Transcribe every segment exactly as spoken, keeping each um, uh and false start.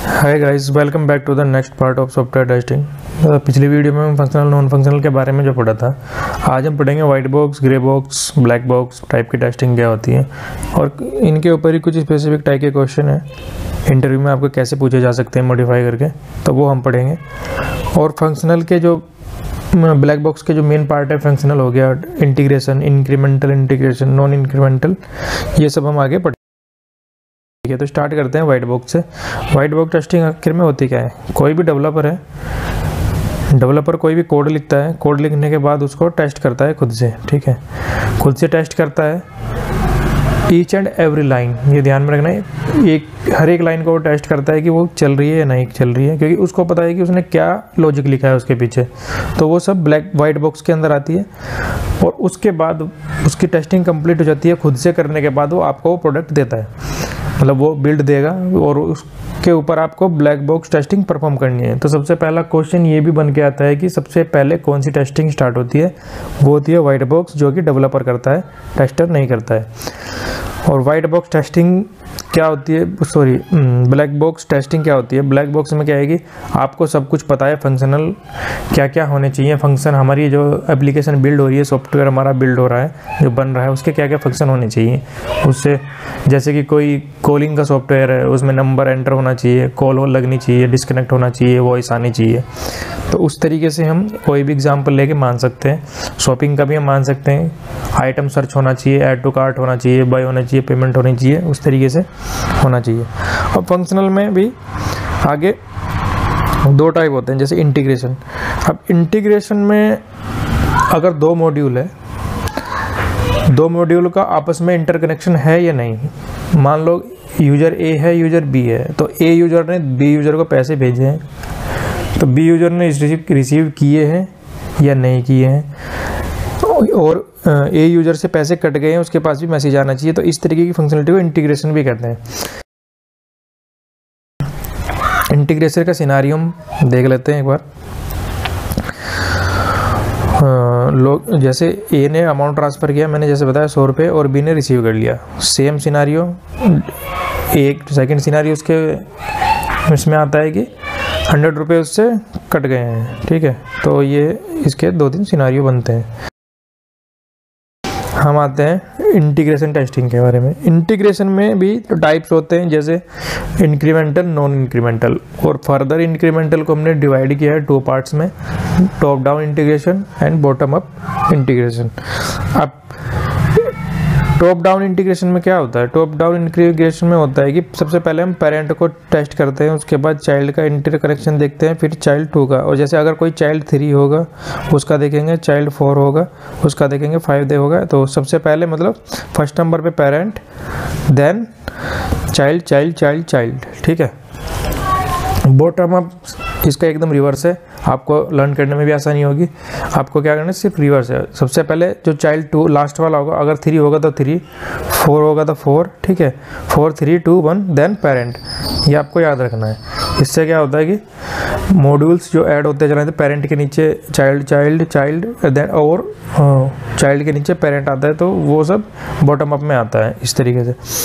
Hi guys, welcome back to the next part of software testing. पिछली video में हम functional non functional के बारे में जो पढ़ा था, आज हम पढ़ेंगे white box, grey box, black box type की टेस्टिंग क्या होती है और इनके ऊपर ही कुछ स्पेसिफिक टाइप के क्वेश्चन है इंटरव्यू में आपको कैसे पूछे जा सकते हैं मॉडिफाई करके, तो वो हम पढ़ेंगे। और फंक्शनल के जो ब्लैक बॉक्स के जो मेन पार्ट है, फंक्शनल हो गया, integration, incremental integration, non incremental, ये सब हम आगे पढ़ेंगे। ठीक है, तो स्टार्ट करते हैं वाइट बॉक्स से। वाइट बॉक्स टेस्टिंग आखिर में होती क्या है? कोई भी डेवलपर है, डेवलपर कोई भी कोड लिखता है, कोड लिखने के बाद उसको टेस्ट करता है खुद से। ठीक है, खुद से टेस्ट करता है ईच एंड एवरी लाइन, ये ध्यान में रखना है। एक हर एक लाइन को वो टेस्ट करता है कि वो चल रही है या नहीं चल रही है, क्योंकि उसको पता है कि उसने क्या लॉजिक लिखा है उसके पीछे। तो वो सब ब्लैक वाइट बॉक्स के अंदर आती है और उसके बाद उसकी टेस्टिंग कंप्लीट हो जाती है। खुद से करने के बाद वो आपको वो प्रोडक्ट देता है, मतलब वो बिल्ड देगा और उसके ऊपर आपको ब्लैक बॉक्स टेस्टिंग परफॉर्म करनी है। तो सबसे पहला क्वेश्चन ये भी बन के आता है कि सबसे पहले कौन सी टेस्टिंग स्टार्ट होती है? वो होती है वाइट बॉक्स, जो कि डेवलपर करता है, टेस्टर नहीं करता है। और वाइट बॉक्स टेस्टिंग क्या होती है, सॉरी ब्लैक बॉक्स टेस्टिंग क्या होती है? ब्लैक बॉक्स में क्या है कि आपको सब कुछ पता है, फंक्शनल क्या क्या होने चाहिए, फंक्शन हमारी जो एप्लीकेशन बिल्ड हो रही है, सॉफ्टवेयर हमारा बिल्ड हो रहा है, जो बन रहा है, उसके क्या क्या फंक्शन होने चाहिए। उससे जैसे कि कोई कॉलिंग का सॉफ्टवेयर है, उसमें नंबर एंटर होना चाहिए, कॉल लगनी चाहिए, डिस्कनेक्ट होना चाहिए, वॉइस आनी चाहिए। तो उस तरीके से हम कोई भी एग्जाम्पल लेके मान सकते हैं। शॉपिंग का भी हम मान सकते हैं, आइटम सर्च होना चाहिए, ऐड टू कार्ट होना चाहिए, बाय होना चाहिए, पेमेंट होनी चाहिए, उस तरीके से होना चाहिए। और फंक्शनल में भी आगे दो टाइप होते हैं, जैसे इंटीग्रेशन। अब इंटीग्रेशन में अगर दो मॉड्यूल है, दो मॉड्यूल का आपस में इंटरकनेक्शन है या नहीं, मान लो यूजर ए है, यूजर बी है, तो ए यूजर ने बी यूजर को पैसे भेजे हैं, तो बी यूजर ने रिसीव रिसीव किए हैं या नहीं किए हैं, और ए यूजर से पैसे कट गए हैं, उसके पास भी मैसेज आना चाहिए। तो इस तरीके की फंक्शनलिटी को इंटीग्रेशन भी कहते हैं। इंटीग्रेशन का सिनारियो हम देख लेते हैं एक बार। लोग जैसे ए ने अमाउंट ट्रांसफ़र किया, मैंने जैसे बताया सौ रुपये, और बी ने रिसीव कर लिया। सेम सिनारियो, एक सेकंड सिनारियो उसके इसमें आता है कि हंड्रेड रुपये उससे कट गए हैं। ठीक है, तो ये इसके दो तीन सिनारियो बनते हैं। हम आते हैं इंटीग्रेशन टेस्टिंग के बारे में। इंटीग्रेशन में भी तो टाइप्स होते हैं, जैसे इंक्रीमेंटल, नॉन इंक्रीमेंटल, और फर्दर इंक्रीमेंटल को हमने डिवाइड किया है टू पार्ट्स में, top down integration and bottom up integration. अब टॉप डाउन इंटीग्रेशन में क्या होता है? टॉप डाउन इंटीग्रेशन में होता है कि सबसे पहले हम पेरेंट को टेस्ट करते हैं, उसके बाद चाइल्ड का इंटरकनेक्शन देखते हैं, फिर चाइल्ड टू का, और जैसे अगर कोई चाइल्ड थ्री होगा उसका देखेंगे, चाइल्ड फोर होगा उसका देखेंगे, फाइव दे होगा। तो सबसे पहले मतलब फर्स्ट नंबर पे parent, then child, child, child, child. ठीक है, बॉटम अप इसका एकदम रिवर्स है, आपको लर्न करने में भी आसानी होगी। आपको क्या करना है, सिर्फ रिवर्स है। सबसे पहले जो चाइल्ड टू लास्ट वाला होगा, अगर थ्री होगा तो थ्री, फोर होगा तो फोर। ठीक है, four, three, two, one, then parent, ये आपको याद रखना है। इससे क्या होता है कि मॉड्यूल्स जो ऐड होते चले, पेरेंट के नीचे चाइल्ड, चाइल्ड, चाइल्ड, देन और चाइल्ड के नीचे पेरेंट आता है, तो वो सब बॉटम अप में आता है। इस तरीके से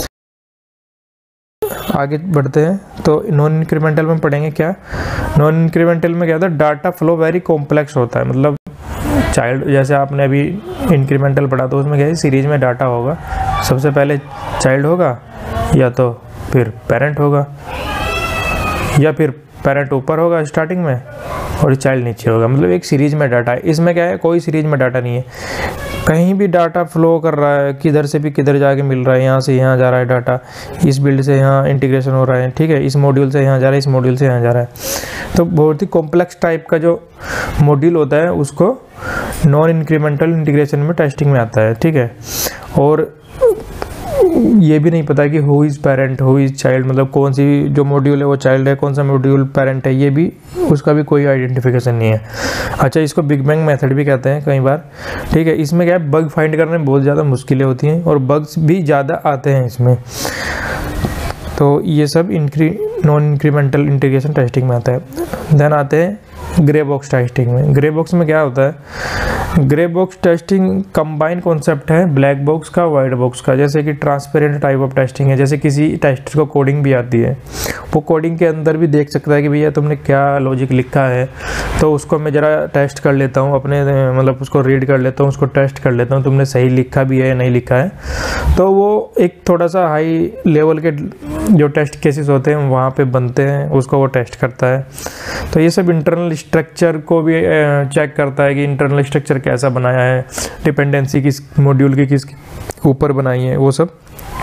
आगे बढ़ते हैं। तो नॉन इंक्रीमेंटल में पढ़ेंगे क्या? नॉन इंक्रीमेंटल में क्या होता है, डाटा फ्लो वेरी कॉम्प्लेक्स होता है। मतलब चाइल्ड, जैसे आपने अभी इंक्रीमेंटल पढ़ा, तो उसमें क्या है, सीरीज में डाटा होगा, सबसे पहले चाइल्ड होगा, या तो फिर पेरेंट होगा, या फिर पेरेंट ऊपर होगा स्टार्टिंग में और चाइल्ड नीचे होगा। मतलब एक सीरीज में डाटा है। इसमें क्या है, कोई सीरीज में डाटा नहीं है, कहीं भी डाटा फ्लो कर रहा है, किधर से भी किधर जाके मिल रहा है, यहाँ से यहाँ जा रहा है डाटा, इस बिल्ड से यहाँ इंटीग्रेशन हो रहा है। ठीक है, इस मॉड्यूल से यहाँ जा रहा है, इस मॉड्यूल से यहाँ जा रहा है। तो बहुत ही कॉम्प्लेक्स टाइप का जो मॉड्यूल होता है, उसको नॉन इंक्रीमेंटल इंटीग्रेशन में टेस्टिंग में आता है। ठीक है, और ये भी नहीं पता कि who is parent, who is child, मतलब कौन सी जो मॉड्यूल है वो चाइल्ड है, कौन सा मॉड्यूल पेरेंट है, ये भी उसका भी कोई आइडेंटिफिकेशन नहीं है। अच्छा, इसको बिग बैंग मेथड भी कहते हैं कई बार। ठीक है, इसमें क्या है, बग फाइंड करने में बहुत ज़्यादा मुश्किलें होती हैं और बग्स भी ज़्यादा आते हैं इसमें। तो ये सब incre non incremental integration testing में आता है। देन आते हैं ग्रे बॉक्स टेस्टिंग में। ग्रे बॉक्स में क्या होता है, grey box testing combine concept है ब्लैक बॉक्स का वाइट बॉक्स का। जैसे कि ट्रांसपेरेंट टाइप ऑफ टेस्टिंग है, जैसे किसी टेस्टर को कोडिंग भी आती है, वो कोडिंग के अंदर भी देख सकता है कि भैया तुमने क्या लॉजिक लिखा है, तो उसको मैं ज़रा टेस्ट कर लेता हूँ अपने, मतलब उसको रीड कर लेता हूँ, उसको टेस्ट कर लेता हूँ, तुमने सही लिखा भी है या नहीं लिखा है। तो वो एक थोड़ा सा हाई लेवल के जो टेस्ट केसेस होते हैं वहाँ पे बनते हैं, उसको वो टेस्ट करता है। तो ये सब इंटरनल स्ट्रक्चर को भी चेक करता है कि इंटरनल स्ट्रक्चर कैसा बनाया है, डिपेंडेंसी किस मॉड्यूल की किस ऊपर बनाई है, वो सब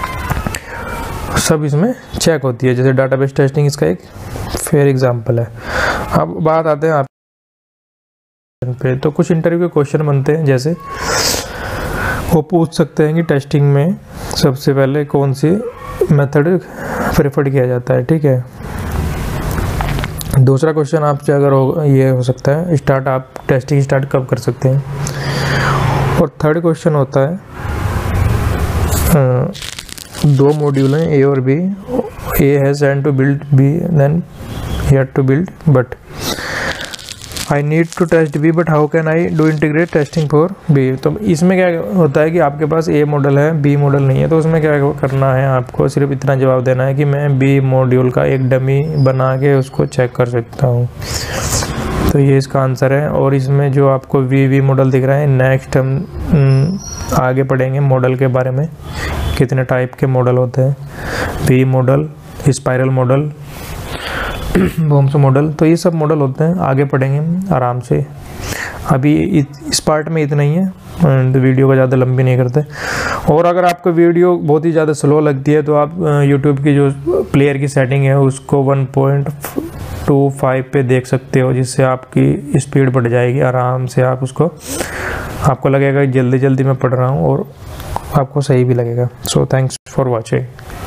सब इसमें चेक होती है। जैसे डाटाबेस टेस्टिंग इसका एक फेयर एग्जांपल है। अब बात आते हैं आप पे, तो कुछ इंटरव्यू के क्वेश्चन बनते हैं, जैसे वो पूछ सकते हैं कि टेस्टिंग में सबसे पहले कौन सी मेथड प्रेफर्ड किया जाता है, ठीक है। दूसरा क्वेश्चन आपसे अगर हो ये हो सकता है स्टार्ट आप टेस्टिंग स्टार्ट कब कर सकते हैं। और थर्ड क्वेश्चन होता है आ, दो मॉड्यूल हैं ए और B, A has and to build B then here to build but I need to test B but how can I do integrate testing for B. तो इसमें क्या होता है कि आपके पास ए मॉडल है बी मॉडल नहीं है, तो उसमें क्या करना है, आपको सिर्फ इतना जवाब देना है कि मैं बी मॉड्यूल का एक डमी बना के उसको चेक कर सकता हूँ। तो ये इसका आंसर है। और इसमें जो आपको वी वी मॉडल दिख रहा है, नेक्स्ट हम आगे पढ़ेंगे मॉडल के बारे में, कितने टाइप के मॉडल होते हैं, V model, spiral model, Boehm's model, तो ये सब मॉडल होते हैं, आगे पढ़ेंगे आराम से। अभी इस पार्ट में इतना ही है, तो वीडियो को ज़्यादा लंबी नहीं करते। और अगर आपको वीडियो बहुत ही ज़्यादा स्लो लगती है तो आप यूट्यूब की जो प्लेयर की सेटिंग है उसको वन पॉइंट टू फाइव पे देख सकते हो, जिससे आपकी स्पीड बढ़ जाएगी। आराम से आप उसको, आपको लगेगा जल्दी जल्दी मैं पढ़ रहा हूँ और आपको सही भी लगेगा। So thanks for watching.